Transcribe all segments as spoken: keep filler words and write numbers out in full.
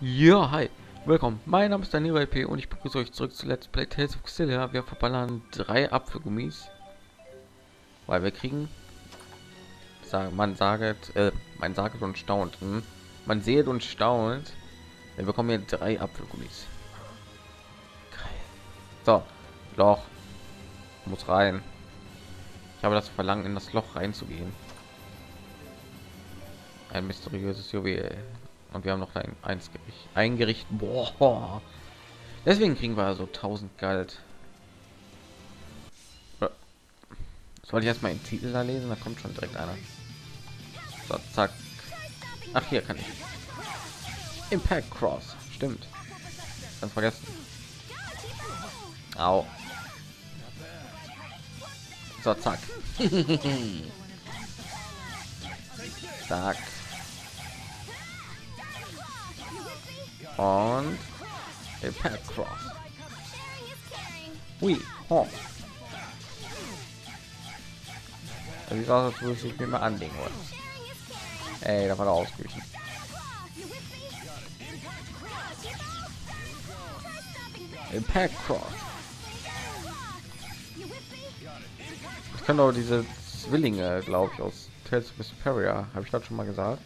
Ja, hi, willkommen. Mein Name ist Daniel P. und ich begrüße euch zurück zu Let's Play Tales of Xillia. Wir verballern drei Apfelgummis, weil wir kriegen, sagen, man sagt, äh, man sagt und staunt, hm? Man seht und staunt, wir bekommen hier drei Apfelgummis. Geil. So, Loch muss rein. Ich habe das Verlangen, in das Loch reinzugehen. Ein mysteriöses Juwel. Und wir haben noch ein eins Gericht, ein Gericht. Boah. Deswegen kriegen wir so tausend Geld. Soll ich erstmal den Titel da lesen? Da kommt schon direkt einer. So, zack. Ach, hier kann ich. Impact Cross. Stimmt. Ganz vergessen. Au. So, zack. Zack. Und Impact Cross. Ui. Oh. Das sieht aus, als würde ich mir mal anlegen wollen. Ey, da war er ausgewichen. Impact Cross. Ich kann doch diese Zwillinge, glaube ich, aus Tales of Vesperia. Habe ich das schon mal gesagt?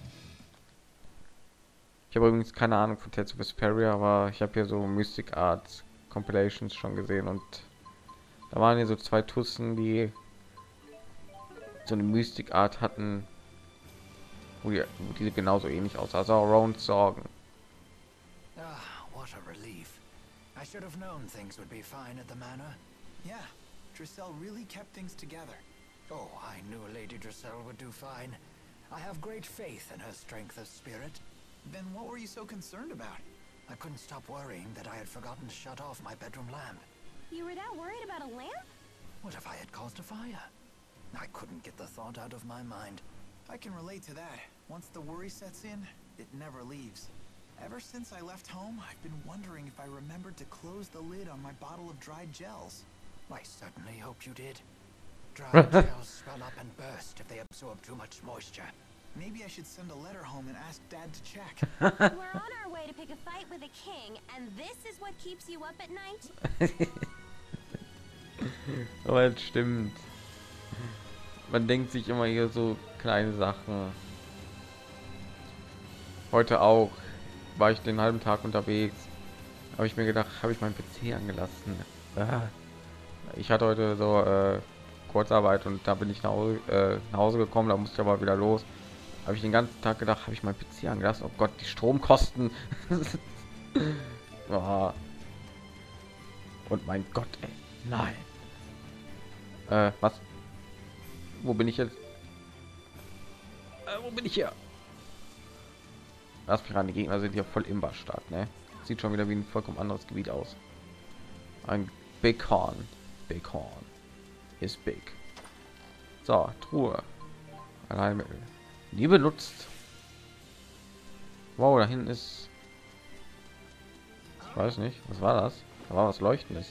Ich habe übrigens keine Ahnung von Tales of Vesperia, aber ich habe hier so Mystic Arts Compilations schon gesehen und da waren hier so zwei Tussen, die so eine Mystic Art hatten, wo die, wo die genauso ähnlich aus, also Round Sorgen. Ah, what a relief. I should have known things would be fine at the manor. Yeah, Drissel really kept things together. Oh, I knew Lady Drissel would do fine. I have great faith in her strength of spirit. Then what were you so concerned about? I couldn't stop worrying that I had forgotten to shut off my bedroom lamp. You were that worried about a lamp? What if I had caused a fire? I couldn't get the thought out of my mind. I can relate to that. Once the worry sets in, it never leaves. Ever since I left home, I've been wondering if I remembered to close the lid on my bottle of dried gels. I certainly hope you did. Dry gels swell up and burst if they absorb too much moisture. Maybe I should send a letter home and ask Dad to check. We're on our way to pick a fight with a king, and this is what keeps you up at night? Aber es stimmt. Man denkt sich immer hier so kleine Sachen. Heute auch war ich den halben Tag unterwegs. Habe ich mir gedacht, habe ich meinen P C angelassen. Ich hatte heute so äh, Kurzarbeit und da bin ich nach Hause, äh, nach Hause gekommen, da musste ich aber wieder los. Habe ich den ganzen Tag gedacht, habe ich meinen P C angelassen. Oh Gott, die Stromkosten. Oh. Und mein Gott, ey, nein. Äh, was? Wo bin ich jetzt? Äh, wo bin ich hier? Das gerade die Gegner sind hier voll im Stadt, ne? Sieht schon wieder wie ein vollkommen anderes Gebiet aus. Ein Big Horn. Big Horn ist big. So, Truhe. Allheilmittel. Nie benutzt. Wow, da hinten ist. Ich weiß nicht, was war das? Da war was Leuchtendes.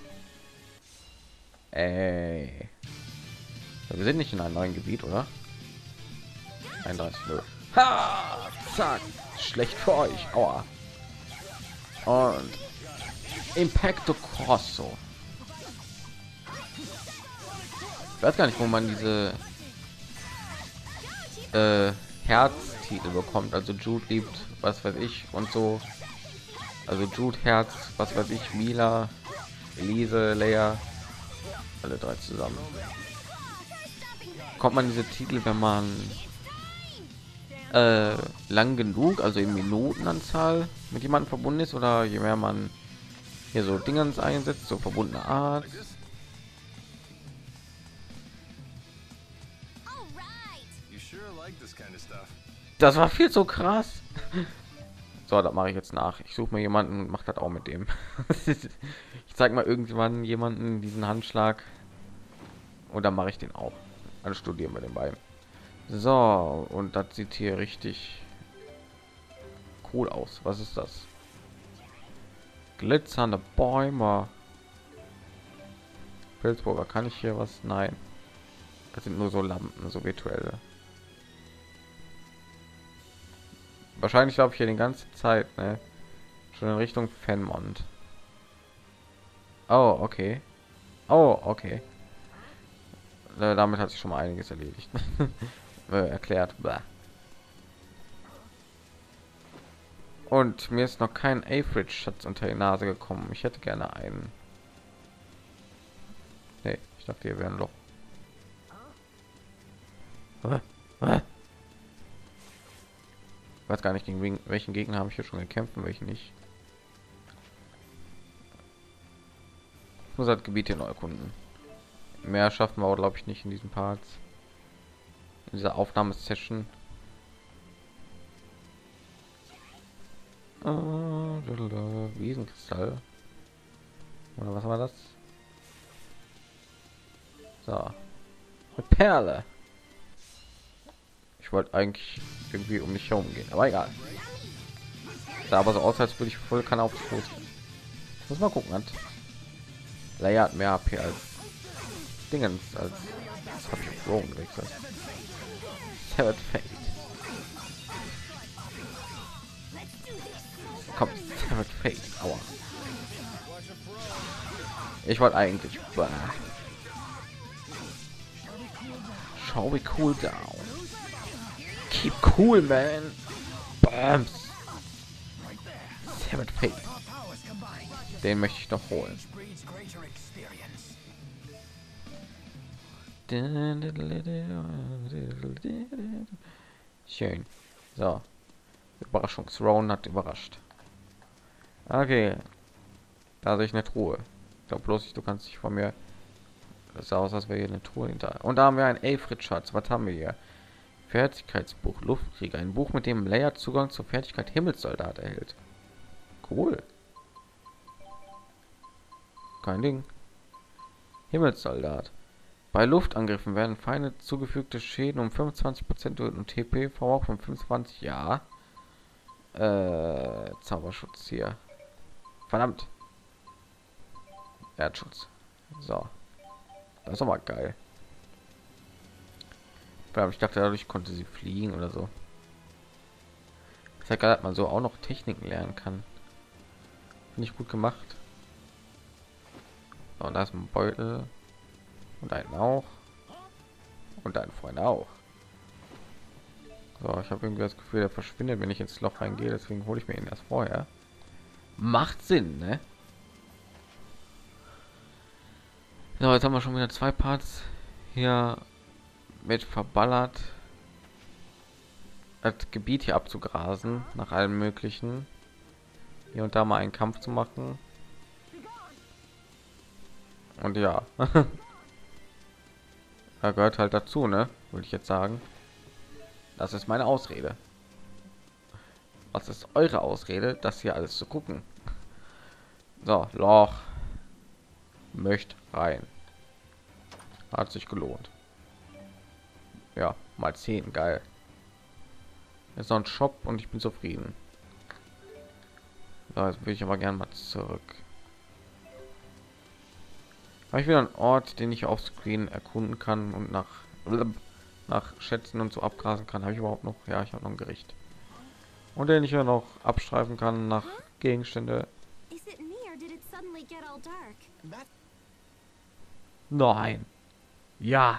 Ey. Ja, wir sind nicht in einem neuen Gebiet, oder? einunddreißig. Nö. Ha! Zack. Schlecht für euch. Aua. Und Impacto Corso. Ich weiß gar nicht, wo man diese äh, Herztitel bekommt. Also Jude liebt, was weiß ich, und so. Also Jude Herz, was weiß ich, Mila, Elise, Leia, alle drei zusammen. Kommt man diese Titel, wenn man äh, lang genug, also in Minutenanzahl mit jemandem verbunden ist, oder je mehr man hier so Dingens einsetzt, so verbundene Art. Das war viel zu krass. So, das mache ich jetzt nach. Ich suche mir jemanden und mache das auch mit dem. Ich zeige mal irgendwann jemanden diesen Handschlag und dann mache ich den auch. Dann studieren wir den beiden. So, und das sieht hier richtig cool aus. Was ist das? Glitzernde Bäume. Pilzburger, kann ich hier was? Nein. Das sind nur so Lampen, so virtuelle. Wahrscheinlich laufe ich hier die ganze Zeit, ne? Schon in Richtung Fenmont. Oh, okay. Oh, okay. Äh, damit hat sich schon mal einiges erledigt. äh, erklärt. Blah. Und mir ist noch kein Aphrid-Schatz unter die Nase gekommen. Ich hätte gerne einen. Nee, ich dachte, hier wäre ein Loch. Äh, äh. Ich weiß gar nicht, gegen wen, welchen Gegner habe ich hier schon gekämpft und welchen nicht. Ich muss das Gebiet hier neu erkunden. Mehr schaffen wir, glaube ich, nicht in diesen Parts. In dieser Aufnahmesession. Oh, Wiesenkristall. Oder was war das? So. Eine Perle. Ich wollte eigentlich irgendwie um mich herum gehen, aber egal. Da aber so aus, als würde ich voll kann aufstoßen. Ich muss mal gucken. Hat Leia hat mehr A P als Dingens als das habe ich Rowan gewechselt. Severed Fate. Komm, Severed Fate. Aua. Ich wollte eigentlich. Bah. Shall we cool down? Keep cool, man. Bams. Severed Fate. Den möchte ich noch holen. Schön. So. Überraschungsround hat überrascht. Okay. Da sehe ich eine Truhe. Ich glaube bloß, ich, du kannst dich von mir. Das sah aus, als wäre hier eine Truhe hinter. Und da haben wir ein Aphrid-Schatz. Was haben wir hier? Fertigkeitsbuch Luftkrieger. Ein Buch, mit dem Leia Zugang zur Fertigkeit Himmelssoldat erhält. Cool. Kein Ding. Himmelssoldat. Bei Luftangriffen werden Feinde zugefügte Schäden um fünfundzwanzig Prozent und T P Verbrauch von fünfundzwanzig. Ja. Äh, Zauberschutz hier. Verdammt. Erdschutz. So. Das ist aber geil. Ich dachte, dadurch konnte sie fliegen oder so. Das heißt, dass man so auch noch Techniken lernen kann. Finde ich gut gemacht. So, und da ist ein Beutel. Und einen auch. Und ein Freund auch. So, ich habe irgendwie das Gefühl, der verschwindet, wenn ich ins Loch reingehe. Deswegen hole ich mir ihn erst vorher. Macht Sinn, ne? So, jetzt haben wir schon wieder zwei Parts hier mit verballert. Das Gebiet hier abzugrasen, nach allem Möglichen. Hier und da mal einen Kampf zu machen. Und ja. Da gehört halt dazu, ne? Würde ich jetzt sagen. Das ist meine Ausrede. Was ist eure Ausrede, das hier alles zu gucken? So, Loch. Möchte rein. Hat sich gelohnt. Ja, mal zehn, geil. Ist noch ein Shop und ich bin zufrieden. Da will ich aber gerne mal zurück. Habe ich wieder einen Ort, den ich auf Screen erkunden kann und nach nach Schätzen und so abgrasen kann. Habe ich überhaupt noch? Ja, ich habe noch ein Gericht. Und den ich ja noch abstreifen kann nach Gegenstände. Nein. Ja.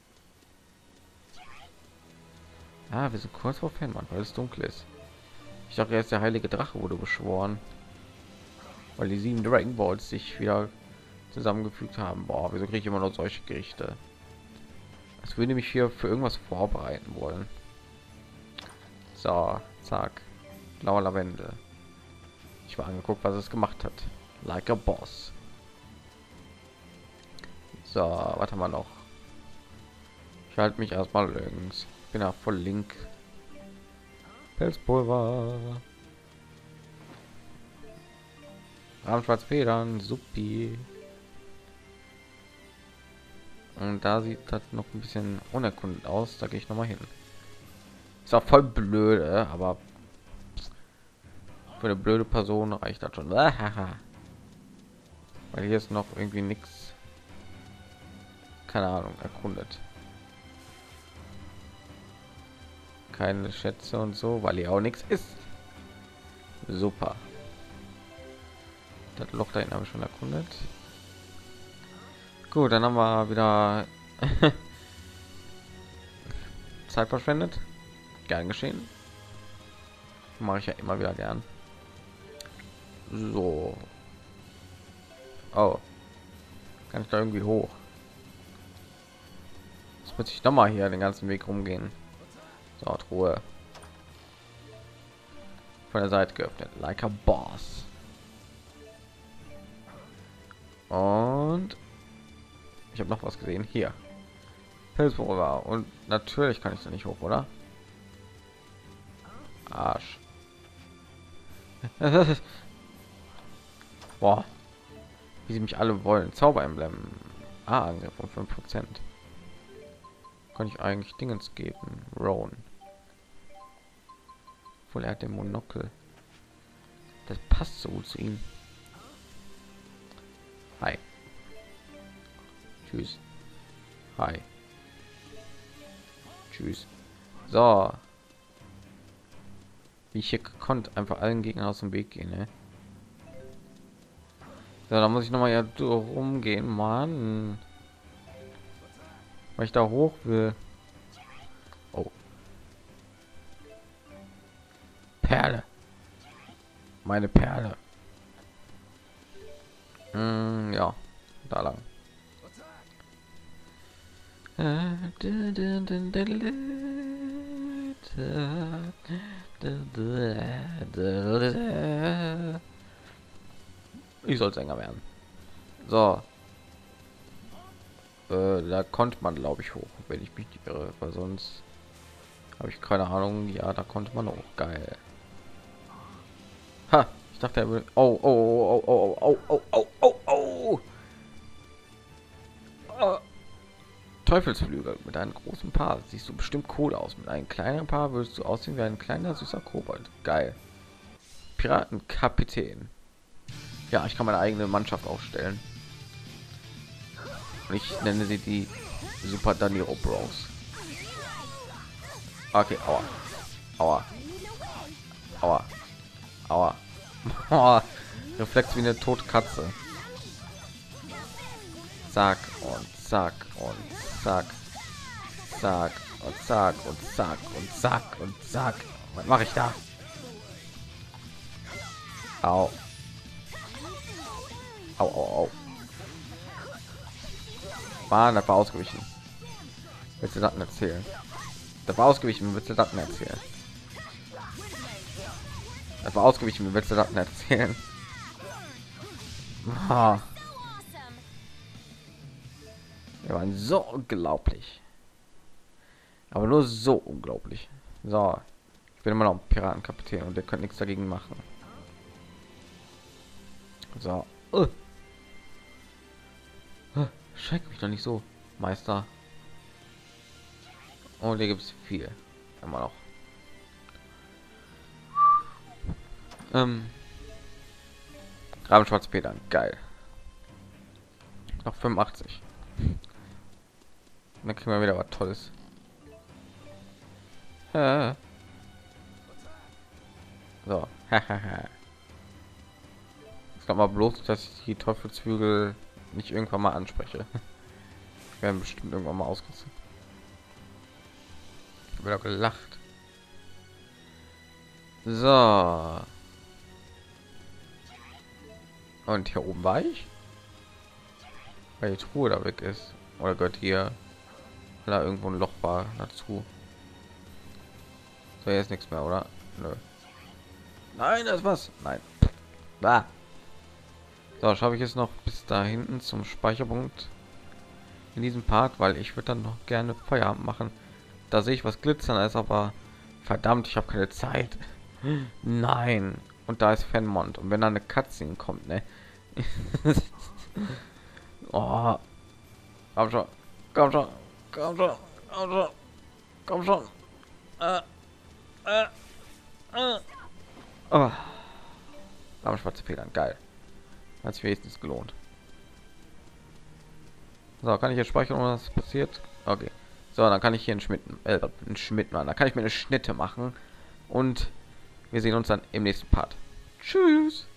Ah, wir sind kurz vor Fenmann, weil es dunkel ist. Ich dachte, erst der heilige Drache wurde beschworen, weil die sieben Dragon Balls sich wieder zusammengefügt haben. Boah, wieso kriege ich immer noch solche Gerichte? Es würde mich hier für irgendwas vorbereiten wollen. So, zack. Blauer Lavendel. Ich war angeguckt, was es gemacht hat. Like a boss. So, was haben wir noch? Ich halte mich erstmal links. Bin ja voll link. Pelzpulver. Rahmenschwarzfedern, Suppi. Und da sieht das noch ein bisschen unerkundet aus. Da gehe ich noch mal hin. Ist auch voll blöde, aber für eine blöde Person reicht das schon. Weil hier ist noch irgendwie nichts. Keine Ahnung, erkundet. keine Schätze und so, weil hier auch nichts ist. Super. Das Loch da hinten habe ich schon erkundet. Gut, dann haben wir wieder Zeit verschwendet. Gern geschehen. Mache ich ja immer wieder gern. So. Oh. Kann ich da irgendwie hoch? Jetzt muss ich noch mal hier den ganzen Weg rumgehen. So, Truhe. Von der Seite geöffnet. Like a boss. Und ich habe noch was gesehen. Hier. Felsbohrer. Und natürlich kann ich da nicht hoch, oder? Arsch. Boah. Wie sie mich alle wollen. Zauberemblem. Ah, Angriff um fünf Prozent. Kann ich eigentlich Dingens geben? Rowan. Obwohl er hat den Monokel. Das passt so gut zu ihm. Hi. Tschüss. Hi. Tschüss. So. Wie ich hier gekonnt einfach allen Gegnern aus dem Weg gehen, ne? So, da muss ich noch mal ja rumgehen, Mann. Weil ich da hoch will. Oh. Perle. Meine Perle. Hm, ja, da lang. Ich soll Sänger werden. So. Äh, da konnte man, glaube ich, hoch, wenn ich mich nicht irre, weil sonst habe ich keine Ahnung. Ja, da konnte man auch. Geil. Ha, ich dachte, er würde. Oh, oh, oh, oh, oh, oh, oh, oh, oh, oh. Teufelsflügel mit einem großen Paar. Siehst du bestimmt cool aus. Mit einem kleinen Paar würdest du aussehen wie ein kleiner süßer Kobold. Geil. Piratenkapitän. Ja, ich kann meine eigene Mannschaft aufstellen. Und ich nenne sie die Super Daniro Bros. Okay, aua. Aua. Aua. Aua. Aua. Reflex wie eine tote Katze. Zack und zack und zack. Zack und zack und zack und zack und zack. Was mache ich da? Au. Au, au, au. Mann, das war ausgewichen. Willst du das denn erzählen? Das war ausgewichen, willst du das denn erzählen? Das war ausgewichen, willst du das denn erzählen? Ah. Wir waren so unglaublich. Aber nur so unglaublich. So. Ich bin immer noch ein Piratenkapitän und der könnte nichts dagegen machen. So. Uh. Uh. Schreck mich doch nicht so, Meister. Und hier gibt es viel. Immer noch. Ähm. Graben Schwarzpeter, geil. Noch fünfundachtzig. Dann kriegen wir wieder was Tolles. Ja. So. Ich glaube mal bloß, dass ich die Teufelsflügel nicht irgendwann mal anspreche. Wir werden bestimmt irgendwann mal ausgerüstet. Ich habe gelacht. So. Und hier oben war ich. Weil die Truhe da weg ist. Oder gehört hier da irgendwo ein Loch war dazu. So, hier ist nichts mehr, oder? Nö. Nein, das was. Nein. Ah. So, schaffe ich jetzt noch bis da hinten zum Speicherpunkt in diesem Part, weil ich würde dann noch gerne Feierabend machen. Da sehe ich was glitzern ist, aber verdammt, ich habe keine Zeit. Nein. Und da ist Fenmont. Und wenn da eine Cutscene kommt, ne? Oh. Komm schon. Komm schon. Komm schon. Komm schon. Komm schon. Äh. Äh. Äh. Oh. Aber schwarze Federn. Geil. Hat sich wenigstens gelohnt. So, kann ich jetzt speichern, was passiert? Okay. So, dann kann ich hier einen Schmidt, äh, einen Schmidt machen. Da kann ich mir eine Schnitte machen. Und wir sehen uns dann im nächsten Part. Tschüss.